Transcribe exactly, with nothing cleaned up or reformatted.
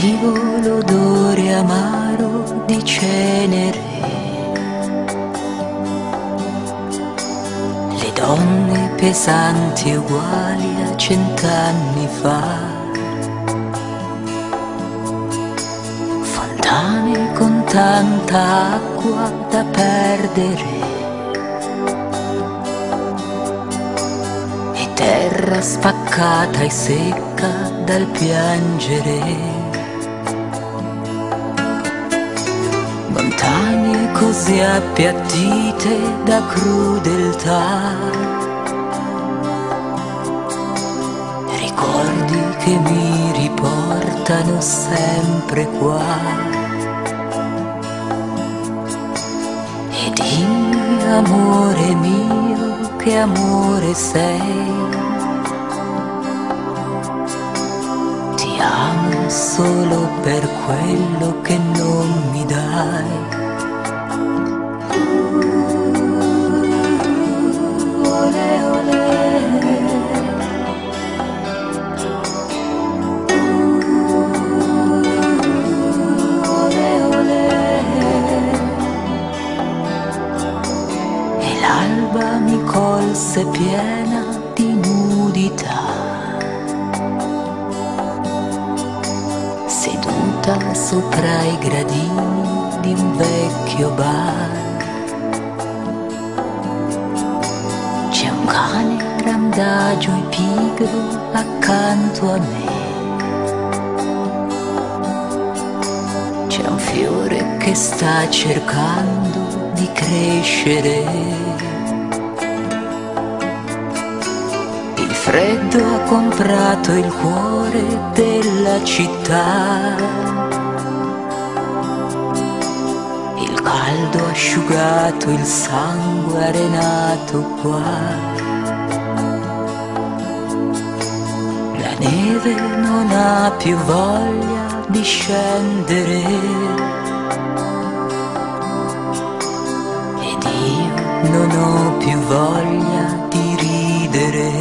Sentivo l'odore amaro di cenere, le donne pesanti uguali a cent'anni fa, fontane con tanta acqua da perdere e terra spaccata e secca dal piangere. Montagne così appiattite da crudeltà, ricordi che mi riportano sempre qua. E dimmi, amore mio, che amore sei. Ti amo solo per quello che non mi dai. Ole, ole. Ole, ole. E l'alba mi colse piena di nudità, seduta sopra i gradini di un vecchio bar. C'è un cane randagio e pigro accanto a me, c'è un fiore che sta cercando di crescere. Il freddo ha comprato il cuore della città, il caldo ha asciugato il sangue arenato qua. La neve non ha più voglia di scendere ed io non ho più voglia di ridere.